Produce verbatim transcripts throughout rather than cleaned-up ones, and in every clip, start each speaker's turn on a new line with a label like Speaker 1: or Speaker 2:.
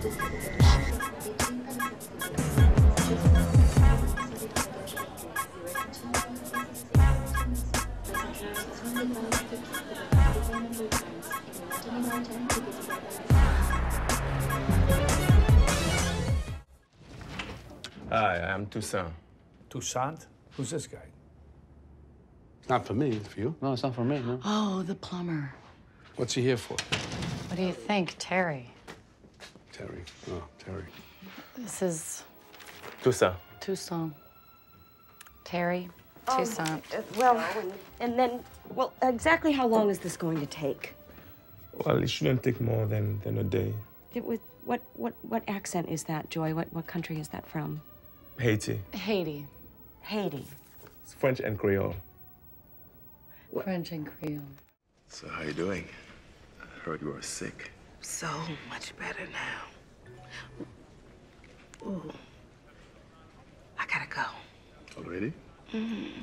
Speaker 1: Hi, I'm Toussaint.
Speaker 2: Toussaint? Who's this guy?
Speaker 3: It's not for me, it's for you.
Speaker 4: No, it's not for me, no.
Speaker 5: Oh, the plumber.
Speaker 3: What's he here for?
Speaker 5: What do you think, Terry?
Speaker 3: Terry. Oh, Terry.
Speaker 5: This is
Speaker 1: Toussaint.
Speaker 5: Toussaint. Terry,
Speaker 6: Um,
Speaker 5: Toussaint.
Speaker 6: uh, well, and then, well, exactly how long is this going to take?
Speaker 1: Well, it shouldn't take more than, than a day.
Speaker 6: It was, what, what, what accent is that, Joy? What, what country is that from?
Speaker 1: Haiti.
Speaker 5: Haiti.
Speaker 6: Haiti.
Speaker 1: It's French and Creole.
Speaker 5: French and Creole.
Speaker 1: So how you doing? I heard you were sick.
Speaker 6: So much better now. Ooh. I gotta go.
Speaker 1: Already?
Speaker 6: Mm-hmm.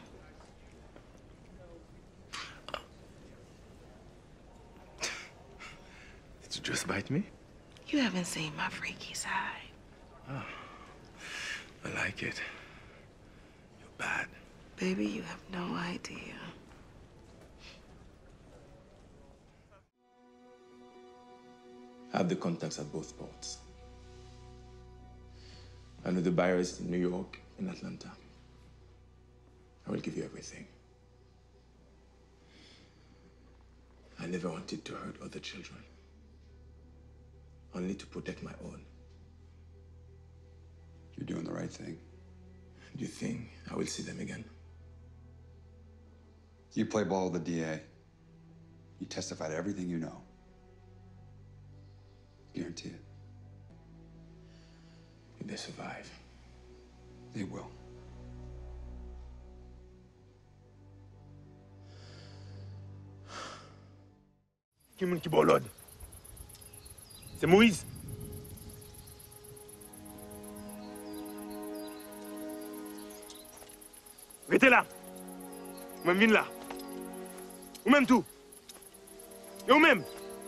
Speaker 1: Did you just bite me?
Speaker 6: You haven't seen my freaky side.
Speaker 1: Oh, I like it. You're bad.
Speaker 6: Baby, you have no idea.
Speaker 1: I have the contacts at both ports. I know the buyers in New York and Atlanta. I will give you everything. I never wanted to hurt other children. Only to protect my own.
Speaker 7: You're doing the right thing.
Speaker 1: Do you think I will see them again?
Speaker 7: You play ball with the D A. You testify to everything you know. Guarantee it.
Speaker 1: If they survive.
Speaker 7: They will.
Speaker 1: Qui est-ce qui bolode? C'est Moïse. Restez là. Ou même viens là. Ou même tout. Et ou même.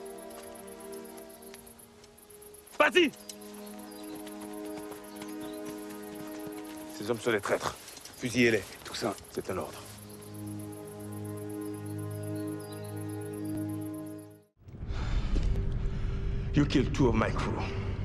Speaker 1: Parti. Ces hommes sont des traîtres. Fusillez-les. Tout ça, c'est un ordre. You killed two of my crew.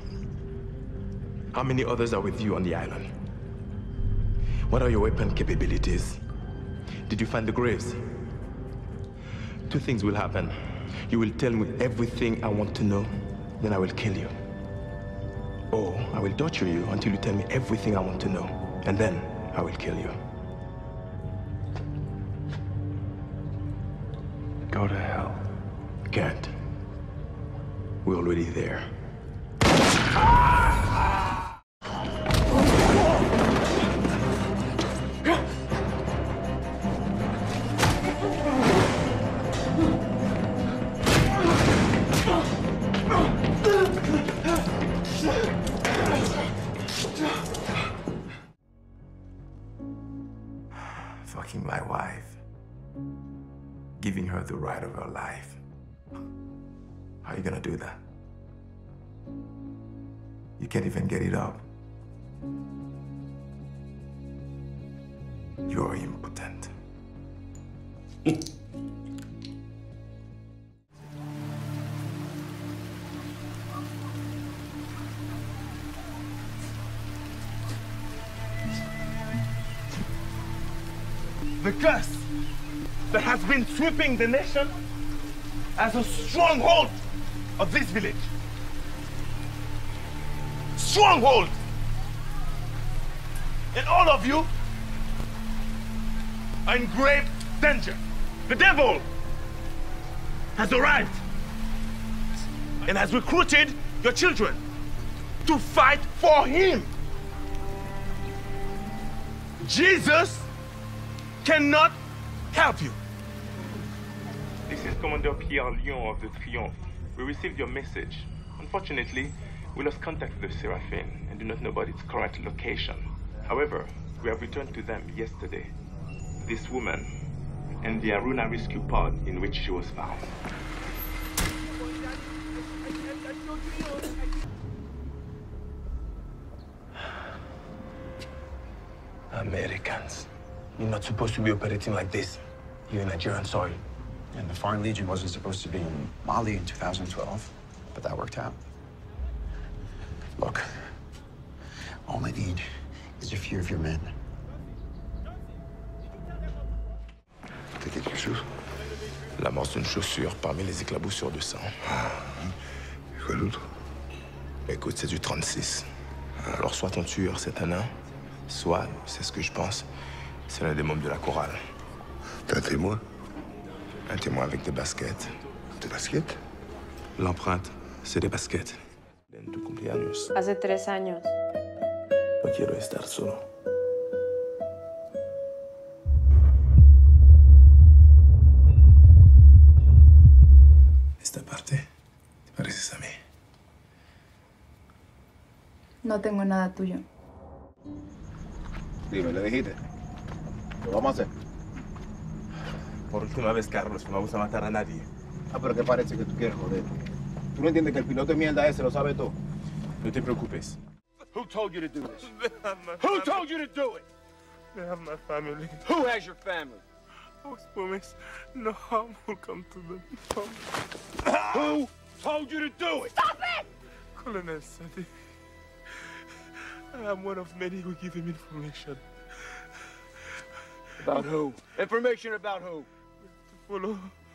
Speaker 1: How many others are with you on the island? What are your weapon capabilities? Did you find the graves? Two things will happen. You will tell me everything I want to know, then I will kill you. Or I will torture you until you tell me everything I want to know, and then I will kill you. Go to hell. Can't. We're already there. Fucking my wife. Giving her the ride of her life. How are you gonna do that? You can't even get it up. You're impotent. The curse that has been sweeping the nation as a stronghold of this village. Stronghold! And all of you are in grave danger. The devil has arrived and has recruited your children to fight for him. Jesus cannot help you. This is Commander Pierre Lyon of the Triomphe. We received your message. Unfortunately, we lost contact with the Seraphine and do not know about its current location. However, we have returned to them yesterday. This woman and the Aruna rescue pod in which she was found. Americans. You're not supposed to be operating like this. You're in Nigerian soil.
Speaker 7: And the Foreign Legion wasn't supposed to be in Mali in two thousand twelve, but that worked out. Look, all I need is a few of your men.
Speaker 3: T'as quelque chose?
Speaker 1: L'amorce d'une chaussure parmi les éclaboussures de sang.
Speaker 3: Quoi d'autre?
Speaker 1: Écoute, c'est du trente-six. Alors, soit ton tueur, c'est un nain, soit, c'est ce que je pense, c'est l'un des membres de la chorale.
Speaker 3: T'as un témoin?
Speaker 1: Un témoin avec des baskets.
Speaker 3: Des baskets?
Speaker 1: L'empreinte, c'est des baskets. En tu cumpleaños.
Speaker 4: Hace tres años.
Speaker 1: No quiero estar solo. Esta parte, ¿te pareces a mí?
Speaker 8: No tengo nada tuyo.
Speaker 9: Dime, ¿le dijiste? ¿Lo vamos a hacer?
Speaker 1: Por última vez, Carlos, no vamos a matar a nadie.
Speaker 9: Ah, pero ¿qué parece que tú quieres joder? ¿Tú no entiendes que el piloto de mierda ese lo sabe todo?
Speaker 1: No te preocupes.
Speaker 9: Who told you to do this?
Speaker 1: Who told you to do it? They have my family.
Speaker 9: Who has your family?
Speaker 1: I was promised no harm will come to them.
Speaker 9: Who told you to do it?
Speaker 6: Stop it!
Speaker 1: Colonel Sadi, I am one of many who give him information.
Speaker 9: About who? Information about who?
Speaker 1: Follow.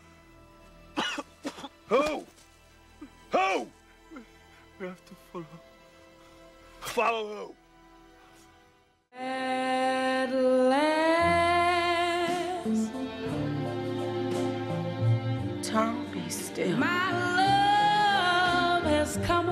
Speaker 9: Who? Who?
Speaker 1: We have to follow.
Speaker 9: Follow who?
Speaker 4: At last, don't be still. My love has come.